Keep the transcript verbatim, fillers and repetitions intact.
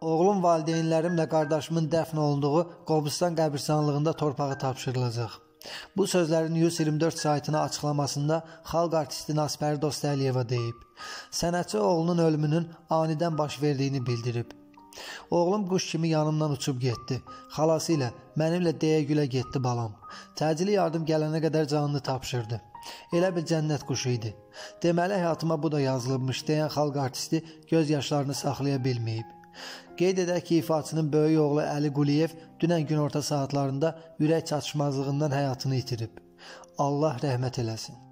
Oğlum valideynlərimlə qardaşımın dəfn olunduğu Qobustan qəbirstanlığında torpağı tapşırılacaq. Bu sözləri News iyirmi dörd saytına açıqlamasında xalq artisti Naspəri Dostəliyeva deyib. Sənətçi oğlunun ölümünün anidən baş verdiyini bildirib. Oğlum quş kimi yanımdan uçub getdi. Xalası ilə mənimlə deyə-gülə getdi balam. Təcili yardım gələnə qədər canını tapşırdı. Elə bir cənnət quşu idi. Deməli həyatıma bu da yazılıbmış deyən xalq artisti göz yaşlarını saxlaya bilməyib. Qeyd edək ki, ifaçının böyük oğlu Əli Quliyev dünən günorta saatlarında ürək çatışmazlığından həyatını itirib. Allah rəhmət eləsin.